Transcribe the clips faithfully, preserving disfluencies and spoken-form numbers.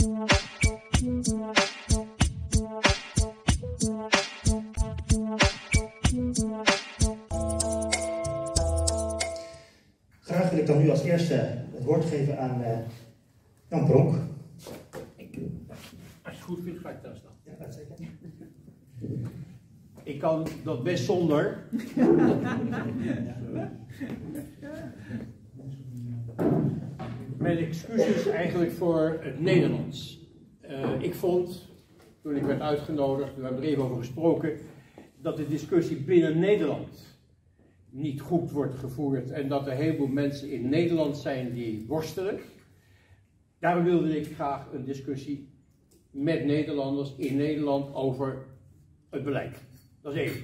Graag wil ik dan nu als eerste het woord geven aan uh, Jan Pronk. Ik, als je het goed vindt, ga ik daar staan. Ja, dat zeker. Ik kan dat best zonder. Mijn excuses eigenlijk voor het Nederlands. Uh, ik vond, toen ik werd uitgenodigd, we hebben er even over gesproken, dat de discussie binnen Nederland niet goed wordt gevoerd en dat er een heleboel mensen in Nederland zijn die worstelen. Daarom wilde ik graag een discussie met Nederlanders in Nederland over het beleid. Dat is één.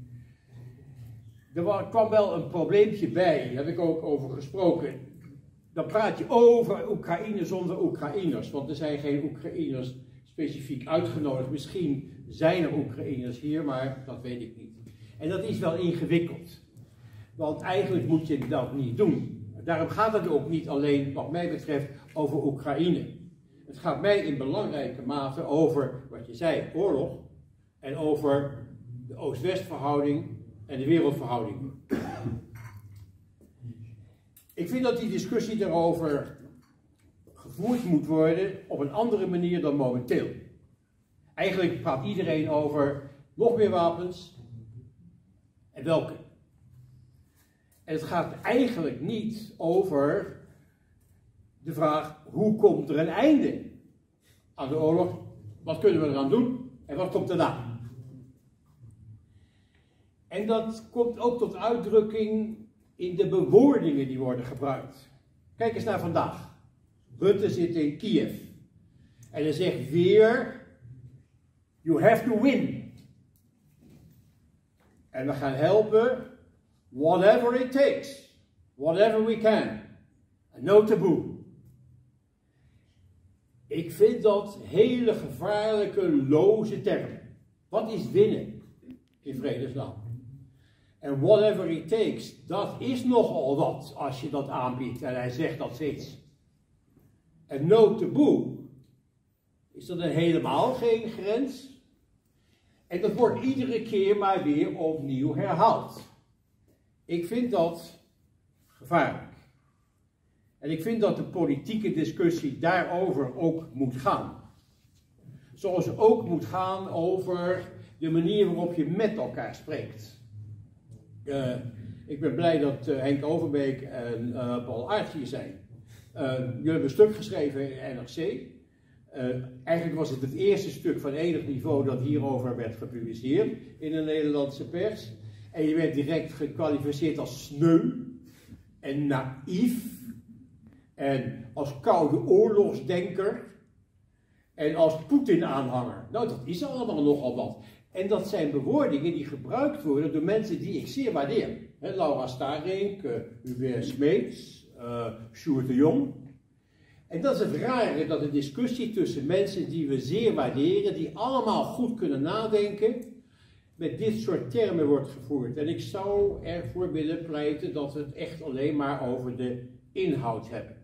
Er kwam wel een probleempje bij, daar heb ik ook over gesproken. Dan praat je over Oekraïne zonder Oekraïners, want er zijn geen Oekraïners specifiek uitgenodigd. Misschien zijn er Oekraïners hier, maar dat weet ik niet. En dat is wel ingewikkeld. Want eigenlijk moet je dat niet doen. Daarom gaat het ook niet alleen, wat mij betreft, over Oekraïne. Het gaat mij in belangrijke mate over, wat je zei, oorlog. En over de Oost-West verhouding en de wereldverhouding. Ik vind dat die discussie daarover gevoerd moet worden op een andere manier dan momenteel. Eigenlijk praat iedereen over nog meer wapens. En welke? En het gaat eigenlijk niet over de vraag, hoe komt er een einde aan de oorlog? Wat kunnen we eraan doen? En wat komt erna? En dat komt ook tot uitdrukking in de bewoordingen die worden gebruikt. Kijk eens naar vandaag. Rutte zit in Kiev. En hij zegt weer, you have to win. En we gaan helpen, whatever it takes. Whatever we can. No taboe. Ik vind dat hele gevaarlijke, loze termen. Wat is winnen in vredesnaam? En whatever it takes, dat is nogal wat als je dat aanbiedt. En hij zegt dat steeds. En no taboe, is dat een helemaal geen grens? En dat wordt iedere keer maar weer opnieuw herhaald. Ik vind dat gevaarlijk. En ik vind dat de politieke discussie daarover ook moet gaan. Zoals het ook moet gaan over de manier waarop je met elkaar spreekt. Uh, ik ben blij dat uh, Henk Overbeek en uh, Paul Aert hier zijn. Uh, jullie hebben een stuk geschreven in N R C. Uh, eigenlijk was het het eerste stuk van enig niveau dat hierover werd gepubliceerd in de Nederlandse pers. En je werd direct gekwalificeerd als sneu en naïef. En als koude oorlogsdenker. En als Poetin-aanhanger. Nou, dat is allemaal nogal wat. En dat zijn bewoordingen die gebruikt worden door mensen die ik zeer waardeer. He, Laura Starrink, uh, Hubert Smeets, uh, Sjoerd de Jong. En dat is het rare, dat de discussie tussen mensen die we zeer waarderen, die allemaal goed kunnen nadenken, met dit soort termen wordt gevoerd. En ik zou ervoor willen pleiten dat we het echt alleen maar over de inhoud hebben.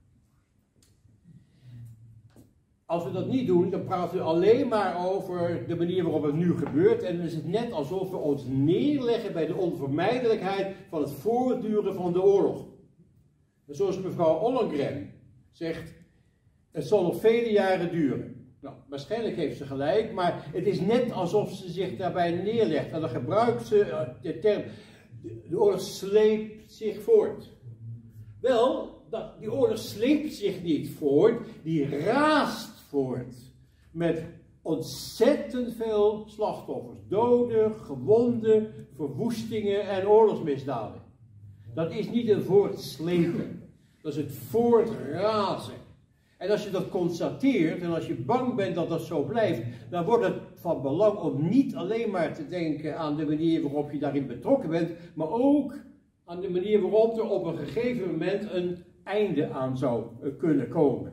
Als we dat niet doen, dan praten we alleen maar over de manier waarop het nu gebeurt. En dan is het net alsof we ons neerleggen bij de onvermijdelijkheid van het voortduren van de oorlog. En zoals mevrouw Ollongren zegt, het zal nog vele jaren duren. Nou, waarschijnlijk heeft ze gelijk, maar het is net alsof ze zich daarbij neerlegt. En dan gebruikt ze de term, de oorlog sleept zich voort. Wel, die oorlog sleept zich niet voort, die raast voort. Met ontzettend veel slachtoffers. Doden, gewonden, verwoestingen en oorlogsmisdaden. Dat is niet een voortslepen. Dat is het voortrazen. En als je dat constateert en als je bang bent dat dat zo blijft, dan wordt het van belang om niet alleen maar te denken aan de manier waarop je daarin betrokken bent, maar ook aan de manier waarop er op een gegeven moment een einde aan zou kunnen komen.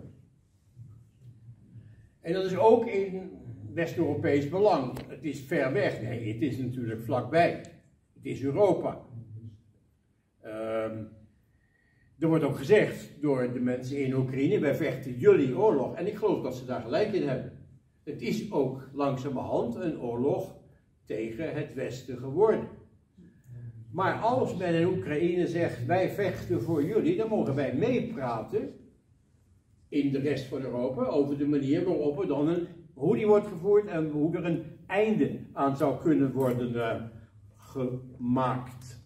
En dat is ook in West-Europees belang. Het is ver weg. Nee, het is natuurlijk vlakbij. Het is Europa. Um, Er wordt ook gezegd door de mensen in Oekraïne, wij vechten jullie oorlog. En ik geloof dat ze daar gelijk in hebben. Het is ook langzamerhand een oorlog tegen het Westen geworden. Maar als men in Oekraïne zegt, wij vechten voor jullie, dan mogen wij meepraten in de rest van Europa over de manier waarop er dan een, hoe die wordt gevoerd en hoe er een einde aan zou kunnen worden uh, gemaakt.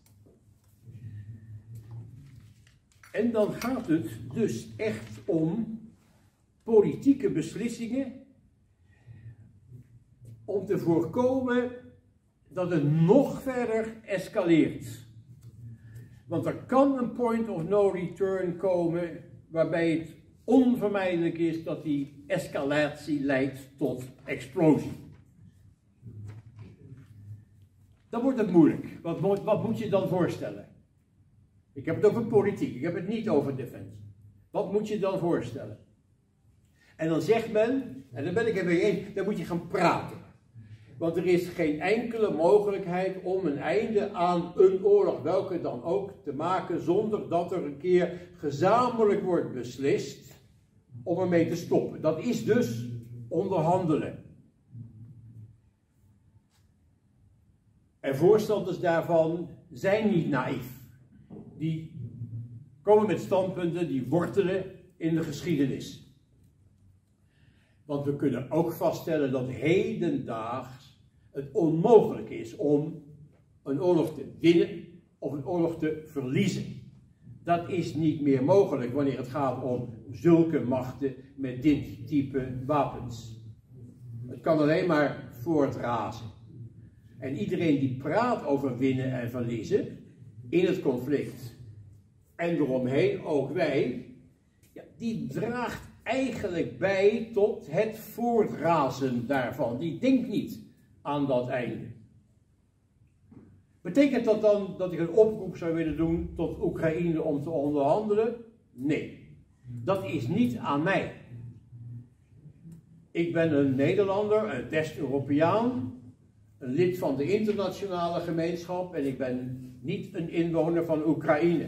En dan gaat het dus echt om politieke beslissingen om te voorkomen dat het nog verder escaleert. Want er kan een point of no return komen waarbij het onvermijdelijk is dat die escalatie leidt tot explosie. Dan wordt het moeilijk. Wat, wat moet je dan voorstellen? Ik heb het over politiek, ik heb het niet over defensie. Wat moet je dan voorstellen? En dan zegt men, en dan ben ik er weer eens, dan moet je gaan praten. Want er is geen enkele mogelijkheid om een einde aan een oorlog, welke dan ook, te maken zonder dat er een keer gezamenlijk wordt beslist om ermee te stoppen. Dat is dus onderhandelen. En voorstanders daarvan zijn niet naïef. Die komen met standpunten die wortelen in de geschiedenis. Want we kunnen ook vaststellen dat hedendaags het onmogelijk is om een oorlog te winnen of een oorlog te verliezen. Dat is niet meer mogelijk wanneer het gaat om zulke machten met dit type wapens. Het kan alleen maar voortrazen. En iedereen die praat over winnen en verliezen in het conflict en eromheen, ook wij, ja, die draagt eigenlijk bij tot het voortrazen daarvan. Die denkt niet aan dat einde. Betekent dat dan dat ik een oproep zou willen doen tot Oekraïne om te onderhandelen? Nee, dat is niet aan mij. Ik ben een Nederlander, een West-Europeaan, een lid van de internationale gemeenschap en ik ben niet een inwoner van Oekraïne.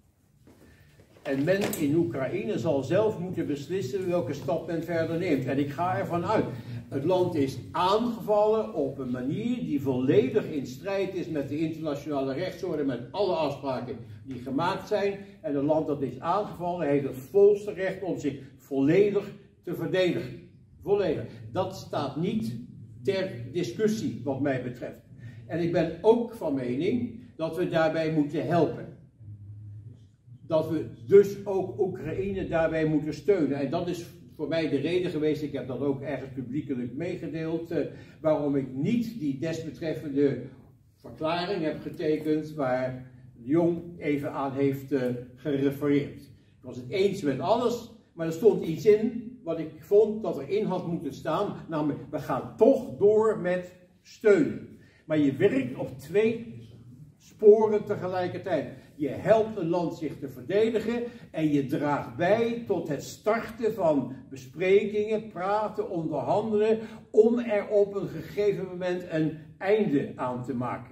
En men in Oekraïne zal zelf moeten beslissen welke stap men verder neemt. En ik ga ervan uit. Het land is aangevallen op een manier die volledig in strijd is met de internationale rechtsorde, met alle afspraken die gemaakt zijn. En een land dat is aangevallen heeft het volste recht om zich volledig te verdedigen. Volledig. Dat staat niet ter discussie wat mij betreft. En ik ben ook van mening dat we daarbij moeten helpen. Dat we dus ook Oekraïne daarbij moeten steunen. En dat is voor mij de reden geweest, ik heb dat ook ergens publiekelijk meegedeeld, uh, waarom ik niet die desbetreffende verklaring heb getekend waar Jong even aan heeft uh, gerefereerd. Ik was het eens met alles, maar er stond iets in wat ik vond dat erin had moeten staan, namelijk we gaan toch door met steunen. Maar je werkt op twee sporen tegelijkertijd. Je helpt een land zich te verdedigen en je draagt bij tot het starten van besprekingen, praten, onderhandelen, om er op een gegeven moment een einde aan te maken.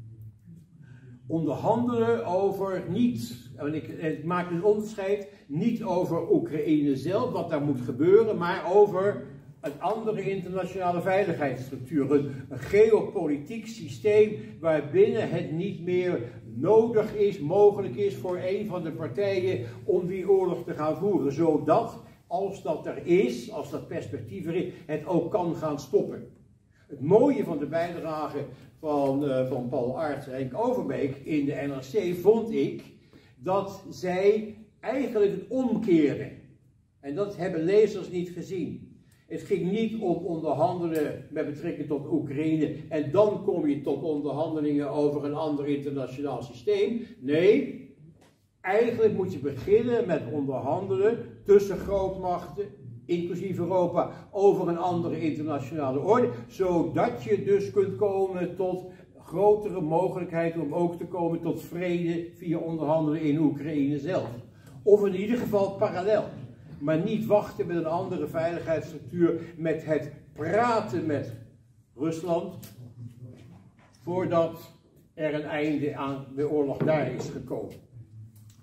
Onderhandelen over niet, en ik, ik maak een onderscheid, niet over Oekraïne zelf, wat daar moet gebeuren, maar over een andere internationale veiligheidsstructuur, een, een geopolitiek systeem waarbinnen het niet meer nodig is, mogelijk is voor een van de partijen om die oorlog te gaan voeren, zodat, als dat er is, als dat perspectief er is, het ook kan gaan stoppen. Het mooie van de bijdrage van, uh, van Paul Arts en Henk Overbeek in de N R C vond ik dat zij eigenlijk het omkeren. En dat hebben lezers niet gezien. Het ging niet om onderhandelen met betrekking tot Oekraïne en dan kom je tot onderhandelingen over een ander internationaal systeem. Nee, eigenlijk moet je beginnen met onderhandelen tussen grootmachten, inclusief Europa, over een andere internationale orde, zodat je dus kunt komen tot grotere mogelijkheid om ook te komen tot vrede via onderhandelen in Oekraïne zelf. Of in ieder geval parallel. Maar niet wachten met een andere veiligheidsstructuur, met het praten met Rusland, voordat er een einde aan de oorlog daar is gekomen.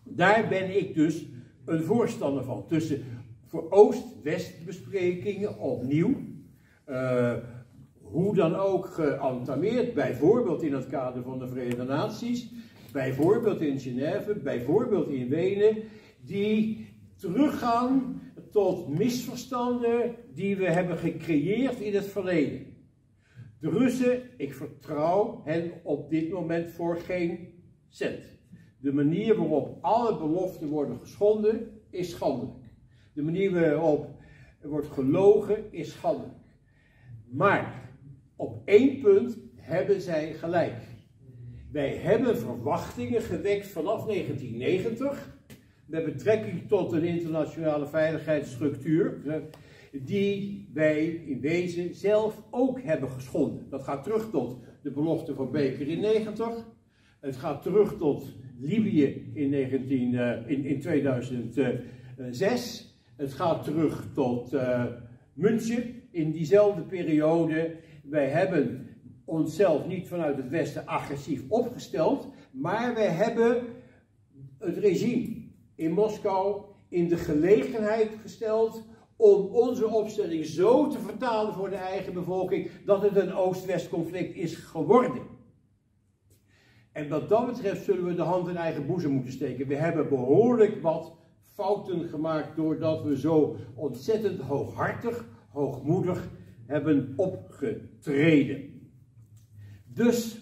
Daar ben ik dus een voorstander van. Tussen voor Oost-West besprekingen opnieuw. Uh, hoe dan ook geantameerd, bijvoorbeeld in het kader van de Verenigde Naties, bijvoorbeeld in Genève, bijvoorbeeld in Wenen, die teruggaan tot misverstanden die we hebben gecreëerd in het verleden. De Russen, ik vertrouw hen op dit moment voor geen cent. De manier waarop alle beloften worden geschonden is schandelijk. De manier waarop er wordt gelogen is schandelijk. Maar op één punt hebben zij gelijk. Wij hebben verwachtingen gewekt vanaf negentien negentig met betrekking tot een internationale veiligheidsstructuur die wij in wezen zelf ook hebben geschonden. Dat gaat terug tot de belofte van Baker in negentig. Het gaat terug tot Libië in, negentien, uh, in, in tweeduizend zes. Het gaat terug tot uh, München in diezelfde periode. Wij hebben onszelf niet vanuit het Westen agressief opgesteld, maar wij hebben het regime in Moskou in de gelegenheid gesteld om onze opstelling zo te vertalen voor de eigen bevolking dat het een Oost-West conflict is geworden. En wat dat betreft zullen we de hand in eigen boezem moeten steken. We hebben behoorlijk wat fouten gemaakt doordat we zo ontzettend hooghartig, hoogmoedig hebben opgetreden. Dus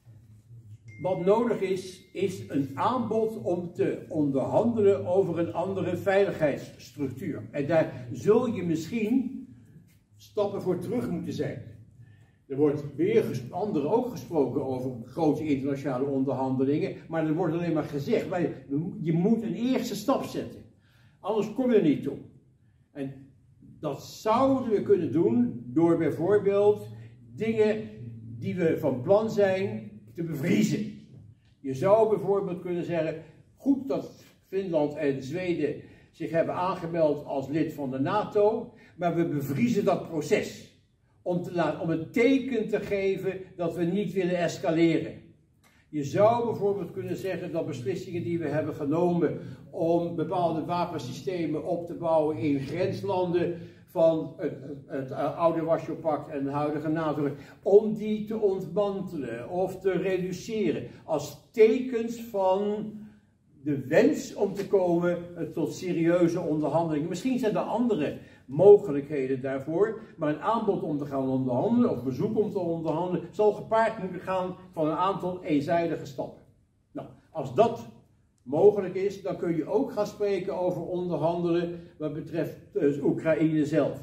wat nodig is, is een aanbod om te onderhandelen over een andere veiligheidsstructuur. En daar zul je misschien stappen voor terug moeten zijn. Er wordt weer anderen ook gesproken over grote internationale onderhandelingen, maar er wordt alleen maar gezegd, maar je moet een eerste stap zetten. Anders kom je er niet toe. En dat zouden we kunnen doen door bijvoorbeeld dingen die we van plan zijn te bevriezen. Je zou bijvoorbeeld kunnen zeggen, goed dat Finland en Zweden zich hebben aangemeld als lid van de NATO, maar we bevriezen dat proces. Om, te laten, om een teken te geven dat we niet willen escaleren. Je zou bijvoorbeeld kunnen zeggen dat beslissingen die we hebben genomen om bepaalde wapensystemen op te bouwen in grenslanden van het, het, het oude Warschau-pact en de huidige NATO, om die te ontmantelen of te reduceren als tekens van de wens om te komen tot serieuze onderhandelingen. Misschien zijn er andere mogelijkheden daarvoor, maar een aanbod om te gaan onderhandelen of bezoek om te onderhandelen zal gepaard moeten gaan van een aantal eenzijdige stappen. Nou, als dat mogelijk is, dan kun je ook gaan spreken over onderhandelen wat betreft dus Oekraïne zelf.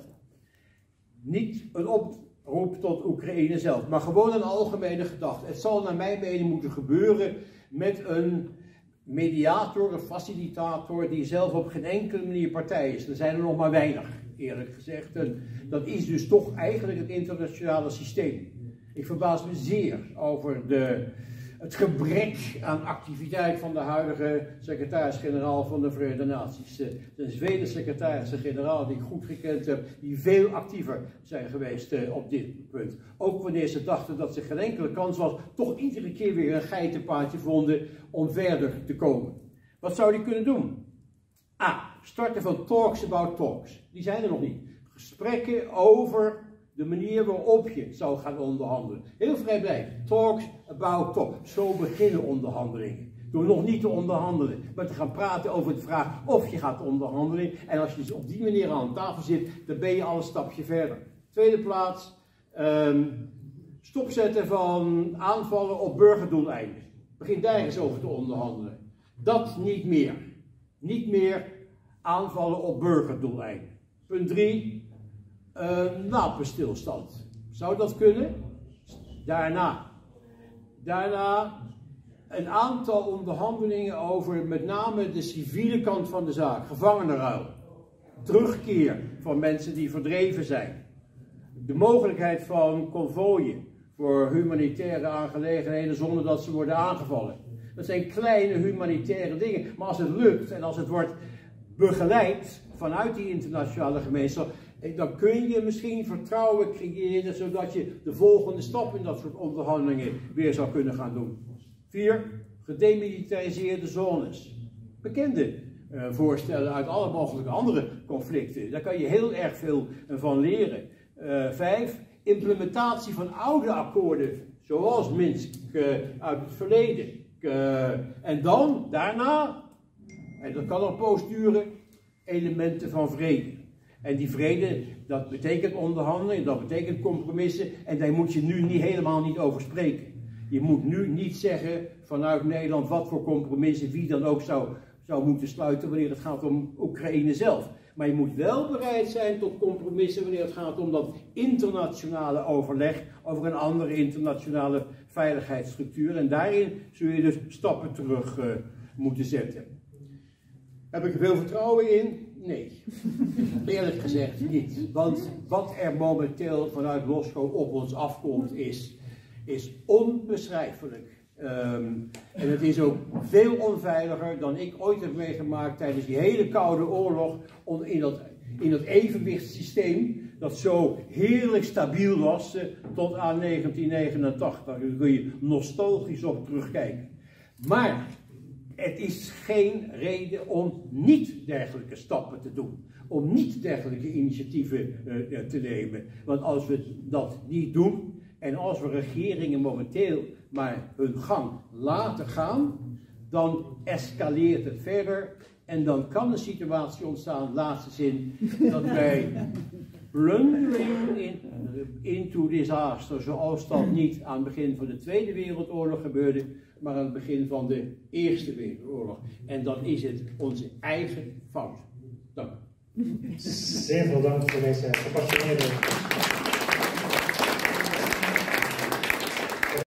Niet een oproep tot Oekraïne zelf, maar gewoon een algemene gedachte. Het zal naar mijn mening moeten gebeuren met een mediator, een facilitator die zelf op geen enkele manier partij is. Er zijn er nog maar weinig, eerlijk gezegd. En dat is dus toch eigenlijk het internationale systeem. Ik verbaas me zeer over de, het gebrek aan activiteit van de huidige secretaris-generaal van de Verenigde Naties. De Zweedse secretaris-generaal die ik goed gekend heb, die veel actiever zijn geweest op dit punt. Ook wanneer ze dachten dat er geen enkele kans was, toch iedere keer weer een geitenpaadje vonden om verder te komen. Wat zou die kunnen doen? A. Starten van talks about talks. Die zijn er nog niet. Gesprekken over de manier waarop je zou gaan onderhandelen. Heel vrijblijvend. Talks about talks. Zo beginnen onderhandelingen. Door nog niet te onderhandelen, maar te gaan praten over de vraag of je gaat onderhandelen. En als je dus op die manier aan tafel zit, dan ben je al een stapje verder. Tweede plaats, um, stopzetten van aanvallen op burgerdoeleinden. Begin daar eens over te onderhandelen. Dat niet meer. Niet meer aanvallen op burgerdoeleinden. Punt drie. Een wapenstilstand. Zou dat kunnen? Daarna. Daarna een aantal onderhandelingen over met name de civiele kant van de zaak. Gevangenenruil. Terugkeer van mensen die verdreven zijn. De mogelijkheid van konvooien voor humanitaire aangelegenheden zonder dat ze worden aangevallen. Dat zijn kleine humanitaire dingen. Maar als het lukt en als het wordt begeleid vanuit die internationale gemeenschap, dan kun je misschien vertrouwen creëren, zodat je de volgende stap in dat soort onderhandelingen weer zou kunnen gaan doen. Vier, gedemilitariseerde zones. bekende uh, voorstellen uit alle mogelijke andere conflicten. Daar kan je heel erg veel uh, van leren. Uh, vijf, implementatie van oude akkoorden, zoals Minsk uh, uit het verleden. Uh, en dan, daarna, en dat kan al poos duren, elementen van vrede. En die vrede, dat betekent onderhandeling, dat betekent compromissen, en daar moet je nu niet, helemaal niet over spreken. Je moet nu niet zeggen vanuit Nederland wat voor compromissen wie dan ook zou, zou moeten sluiten wanneer het gaat om Oekraïne zelf. Maar je moet wel bereid zijn tot compromissen wanneer het gaat om dat internationale overleg over een andere internationale veiligheidsstructuur. En daarin zul je dus stappen terug uh, moeten zetten. Heb ik er veel vertrouwen in? Nee. Eerlijk gezegd niet. Want wat er momenteel vanuit Moskou op ons afkomt is, is onbeschrijfelijk. Um, en het is ook veel onveiliger dan ik ooit heb meegemaakt tijdens die hele Koude Oorlog in dat, in dat evenwichtssysteem dat zo heerlijk stabiel was uh, tot aan negentien negenentachtig. Daar kun je nostalgisch op terugkijken. Maar het is geen reden om niet dergelijke stappen te doen. Om niet dergelijke initiatieven uh, te nemen. Want als we dat niet doen en als we regeringen momenteel maar hun gang laten gaan, dan escaleert het verder en dan kan een situatie ontstaan, laatste zin, dat wij blundering in, into disaster, zoals dat niet aan het begin van de Tweede Wereldoorlog gebeurde, maar aan het begin van de Eerste Wereldoorlog. En dan is het onze eigen fout. Dank u. Zeer veel dank voor deze gepassioneerde